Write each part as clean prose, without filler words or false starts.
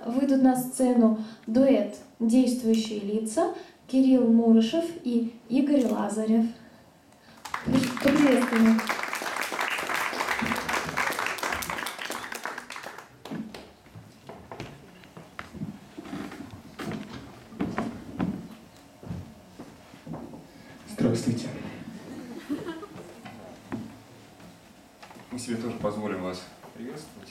выйдут на сцену дуэт «Действующие лица» Кирилл Мурышев и Игорь Лазарев. Приветствуем. Здравствуйте. Мы себе тоже позволим вас приветствовать.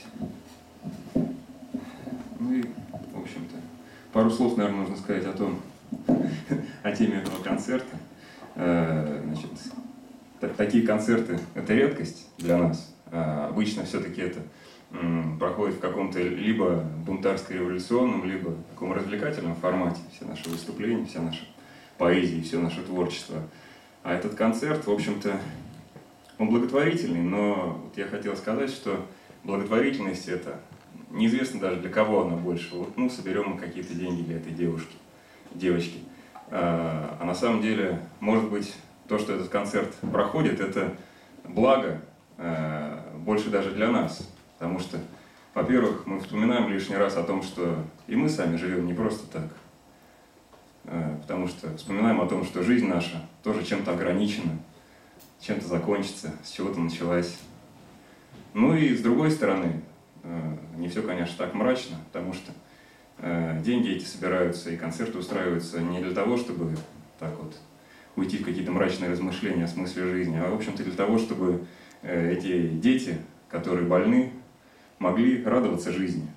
Ну и, в общем-то, пару слов, наверное, нужно сказать о теме этого концерта. Значит, такие концерты – это редкость для нас. Обычно все-таки это проходит в каком-то либо бунтарско-революционном, либо таком развлекательном формате. Все наши выступления, вся наша поэзия, все наше творчество. А этот концерт, в общем-то, он благотворительный, но вот я хотел сказать, что благотворительность это неизвестно даже для кого она больше. Вот, ну, соберем мы какие-то деньги для этой девочки. А на самом деле, может быть, то, что этот концерт проходит, это благо больше даже для нас. Потому что, во-первых, мы вспоминаем лишний раз о том, что и мы сами живем не просто так. Потому что вспоминаем о том, что жизнь наша тоже чем-то ограничена, чем-то закончится, с чего-то началась. Ну и с другой стороны, не все, конечно, так мрачно, потому что деньги эти собираются и концерты устраиваются не для того, чтобы так вот уйти в какие-то мрачные размышления о смысле жизни, а, в общем-то, для того, чтобы эти дети, которые больны, могли радоваться жизни.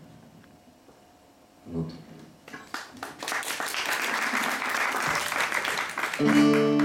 Вот.